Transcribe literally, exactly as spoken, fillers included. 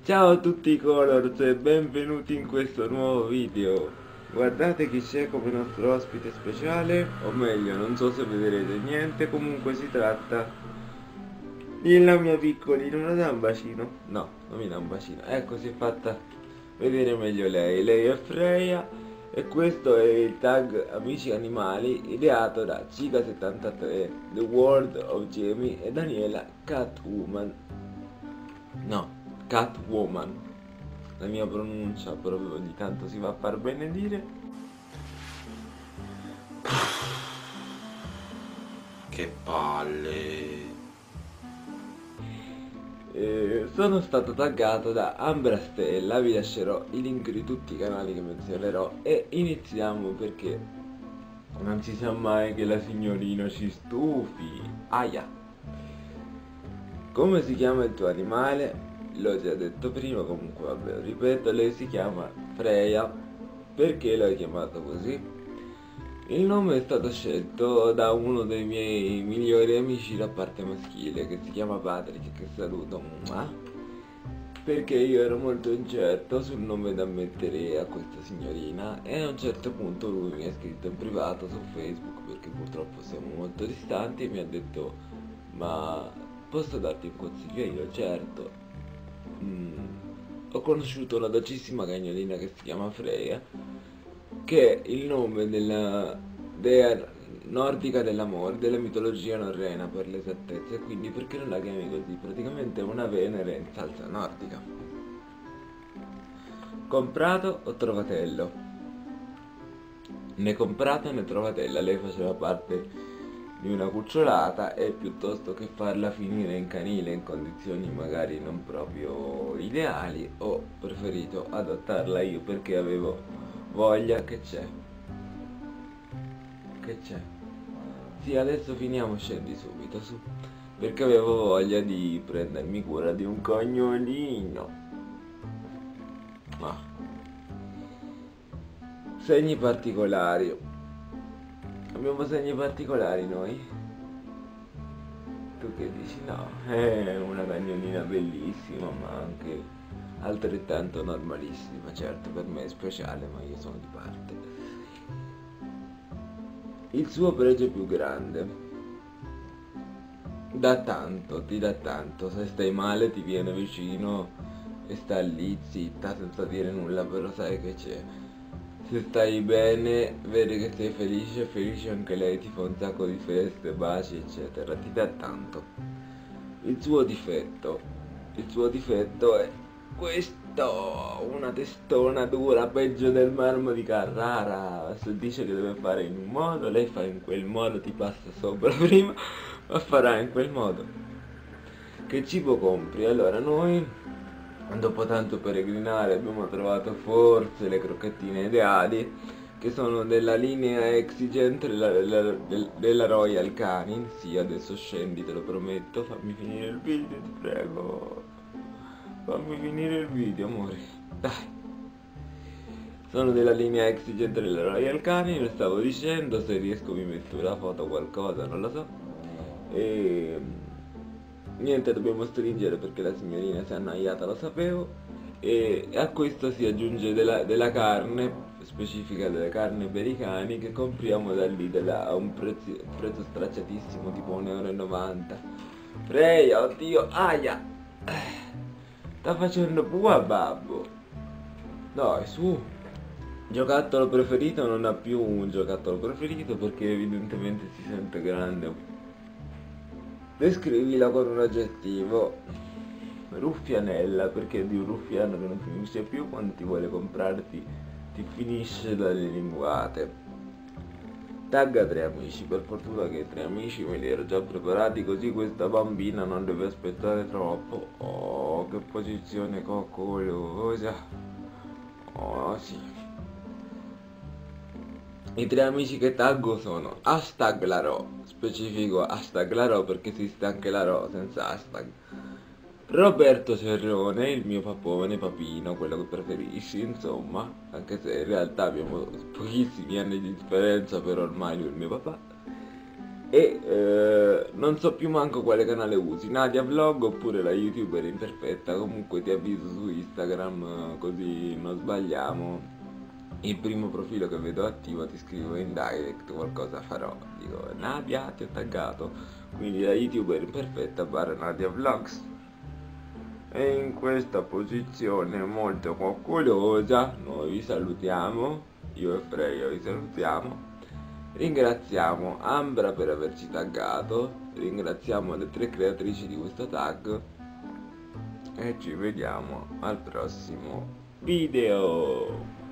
Ciao a tutti i Colors e benvenuti in questo nuovo video. Guardate chi c'è come nostro ospite speciale, o meglio, non so se vedrete niente, comunque si tratta della mia piccolina. Non dà un bacino? No, non mi dà un bacino. Ecco, si è fatta vedere meglio lei. Lei è Freya e questo è il tag Amici Animali ideato da Ciga settantatré, The World of Jamie e Daniela Catwoman. No, Catwoman. La mia pronuncia proprio ogni tanto si va a far benedire. Che palle. Eh, sono stato taggato da Ambra Stella, vi lascerò i link di tutti i canali che menzionerò e iniziamo perché non si sa mai che la signorina ci stufi. Aia. Come si chiama il tuo animale? L'ho già detto prima, comunque vabbè, lo ripeto, lei si chiama Freya. Perché l'ho chiamato così? Il nome è stato scelto da uno dei miei migliori amici da parte maschile, che si chiama Patrick, che saluto, mua, perché io ero molto incerto sul nome da mettere a questa signorina e a un certo punto lui mi ha scritto in privato su Facebook, perché purtroppo siamo molto distanti, e mi ha detto: ma posso darti un consiglio? Io, certo. Mm, ho conosciuto una docissima cagnolina che si chiama Freya, che è il nome della dea nordica dell'amore, della mitologia norrena per l'esattezza, e quindi perché non la chiami così? Praticamente è una Venere in salsa nordica. Comprato o trovatello? Né comprato né trovatella, lei faceva parte di una cucciolata e piuttosto che farla finire in canile in condizioni magari non proprio ideali, ho preferito adottarla io perché avevo voglia. Che c'è? Che c'è? Sì, adesso finiamo, scendi subito su. Perché avevo voglia di prendermi cura di un cagnolino. Ah. Segni particolari. Abbiamo segni particolari noi? Tu che dici? No, è una cagnolina bellissima, ma anche altrettanto normalissima. Certo, per me è speciale, ma io sono di parte. Il suo pregio più grande. Dà tanto, ti dà tanto. Se stai male ti viene vicino e sta lì zitta senza dire nulla, però sai che c'è. Se stai bene, vede che sei felice, felice anche lei, ti fa un sacco di feste, baci, eccetera. Ti dà tanto. Il suo difetto. Il suo difetto è questo, una testona dura, peggio del marmo di Carrara. Se dice che deve fare in un modo, lei fa in quel modo, ti passa sopra prima, ma farà in quel modo. Che cibo compri? Allora, noi, dopo tanto peregrinare, abbiamo trovato forse le crocchettine ideali, che sono della linea Exigent della, della, della Royal Canin. Sì, adesso scendi, te lo prometto, fammi finire il video, ti prego. Fammi finire il video, amore. Dai. Sono della linea Exigent della Royal Canin, lo stavo dicendo, se riesco mi metto una foto o qualcosa, non lo so. E niente, dobbiamo stringere perché la signorina si è annoiata, lo sapevo. E a questo si aggiunge della, della carne specifica, delle carni per i cani, che compriamo da lì a un prezzo, prezzo stracciatissimo, tipo un euro e novanta. Freya, oddio, aia! Sta facendo pua, babbo. Dai, su. Giocattolo preferito? Non ha più un giocattolo preferito perché evidentemente si sente grande. Descrivila con un aggettivo. Ruffianella, perché è di un ruffiano che non finisce più, quando ti vuole comprarti ti finisce dalle linguate. Tagga tre amici, per fortuna che tre amici me li ero già preparati, così questa bambina non deve aspettare troppo. Oh, che posizione coccolosa. Oh sì. I tre amici che taggo sono hashtag Larò, specifico hashtag Larò perché esiste anche Larò senza hashtag. Roberto Cerrone, il mio papone, papino, quello che preferisci, insomma, anche se in realtà abbiamo pochissimi anni di differenza, però ormai lui è il mio papà. E eh, non so più manco quale canale usi, Nadia Vlog oppure la YouTuber imperfetta. Comunque ti avviso su Instagram, così non sbagliamo. Il primo profilo che vedo attivo ti scrivo in direct, qualcosa farò, dico Nadia ti ho taggato, quindi la YouTuber imperfetta barra Nadia Vlogs. E in questa posizione molto coccolosa noi vi salutiamo, io e Freya vi salutiamo, ringraziamo Ambra per averci taggato, ringraziamo le tre creatrici di questo tag e ci vediamo al prossimo video.